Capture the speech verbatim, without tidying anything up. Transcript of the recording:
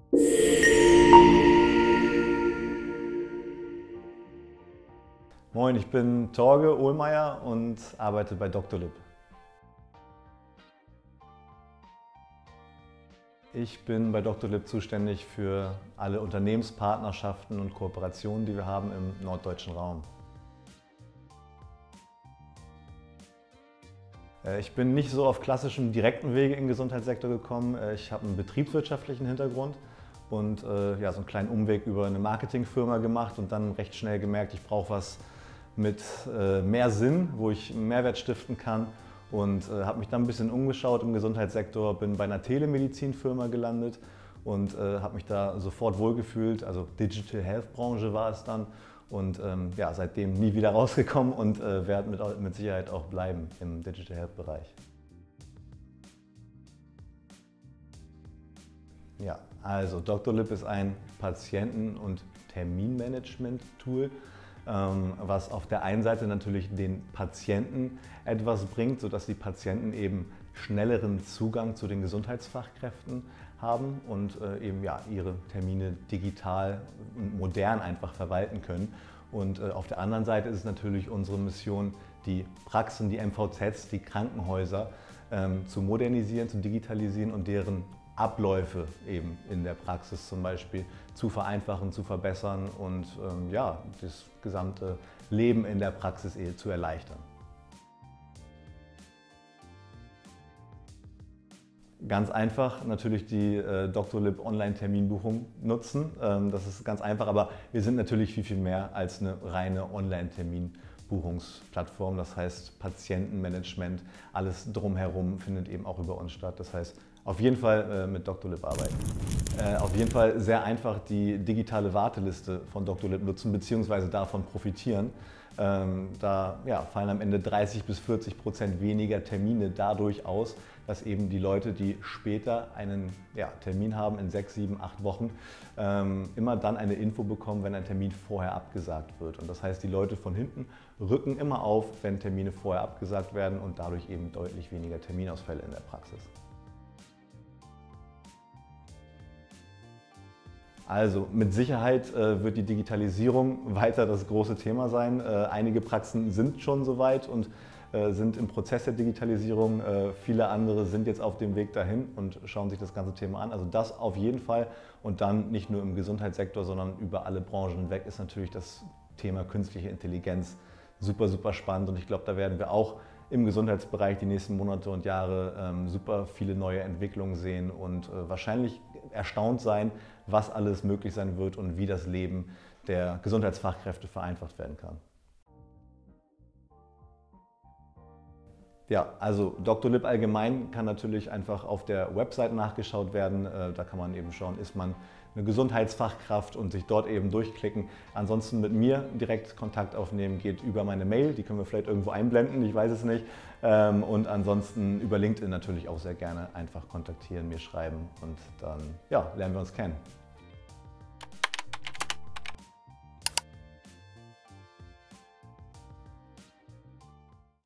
Moin, ich bin Torge Ohlmeier und arbeite bei Doctolib. Ich bin bei Doctolib zuständig für alle Unternehmenspartnerschaften und Kooperationen, die wir haben im norddeutschen Raum. Ich bin nicht so auf klassischem direkten Wege in den Gesundheitssektor gekommen. Ich habe einen betriebswirtschaftlichen Hintergrund und äh, ja, so einen kleinen Umweg über eine Marketingfirma gemacht und dann recht schnell gemerkt, ich brauche was mit äh, mehr Sinn, wo ich Mehrwert stiften kann, und äh, habe mich dann ein bisschen umgeschaut im Gesundheitssektor, bin bei einer Telemedizinfirma gelandet und äh, habe mich da sofort wohlgefühlt, also Digital Health Branche war es dann, und ähm, ja, seitdem nie wieder rausgekommen und äh, werde mit, mit Sicherheit auch bleiben im Digital Health Bereich. Ja, also Doctolib ist ein Patienten- und Terminmanagement-Tool, was auf der einen Seite natürlich den Patienten etwas bringt, sodass die Patienten eben schnelleren Zugang zu den Gesundheitsfachkräften haben und eben ja, ihre Termine digital und modern einfach verwalten können. Und auf der anderen Seite ist es natürlich unsere Mission, die Praxen, die M V Zs, die Krankenhäuser ähm, zu modernisieren, zu digitalisieren und deren Abläufe eben in der Praxis zum Beispiel zu vereinfachen, zu verbessern und ähm, ja, das gesamte Leben in der Praxis zu erleichtern. Ganz einfach natürlich die äh, Doctolib Online-Terminbuchung nutzen. Ähm, das ist ganz einfach, aber wir sind natürlich viel, viel mehr als eine reine Online-Terminbuchungsplattform. Das heißt, Patientenmanagement, alles drumherum findet eben auch über uns statt. Das heißt, auf jeden Fall äh, mit Doctolib arbeiten. Äh, auf jeden Fall sehr einfach die digitale Warteliste von Doctolib nutzen bzw. davon profitieren. Ähm, da ja, fallen am Ende dreißig bis vierzig Prozent weniger Termine dadurch aus, dass eben die Leute, die später einen ja, Termin haben in sechs, sieben, acht Wochen, ähm, immer dann eine Info bekommen, wenn ein Termin vorher abgesagt wird. Und das heißt, die Leute von hinten rücken immer auf, wenn Termine vorher abgesagt werden, und dadurch eben deutlich weniger Terminausfälle in der Praxis. Also mit Sicherheit äh, wird die Digitalisierung weiter das große Thema sein. Äh, einige Praxen sind schon soweit und äh, sind im Prozess der Digitalisierung. Äh, viele andere sind jetzt auf dem Weg dahin und schauen sich das ganze Thema an. Also das auf jeden Fall, und dann nicht nur im Gesundheitssektor, sondern über alle Branchen hinweg ist natürlich das Thema künstliche Intelligenz super, super spannend, und ich glaube, da werden wir auch im Gesundheitsbereich die nächsten Monate und Jahre ähm, super viele neue Entwicklungen sehen und äh, wahrscheinlich erstaunt sein, was alles möglich sein wird und wie das Leben der Gesundheitsfachkräfte vereinfacht werden kann. Ja, also Doctolib allgemein kann natürlich einfach auf der Website nachgeschaut werden. Da kann man eben schauen, ist man eine Gesundheitsfachkraft, und sich dort eben durchklicken. Ansonsten mit mir direkt Kontakt aufnehmen geht über meine Mail, die können wir vielleicht irgendwo einblenden, ich weiß es nicht. Und ansonsten über LinkedIn natürlich auch sehr gerne einfach kontaktieren, mir schreiben, und dann ja, lernen wir uns kennen.